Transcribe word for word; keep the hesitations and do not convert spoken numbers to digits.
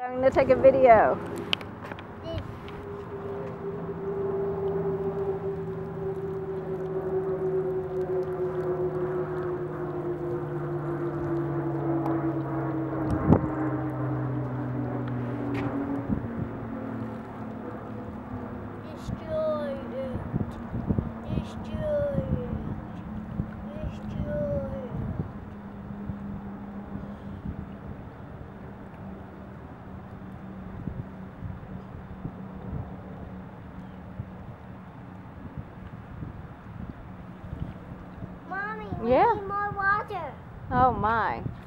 I'm going to take a video. Destroy it. Destroy it. Destroy it. Mommy, we Yeah. need more water. Oh my.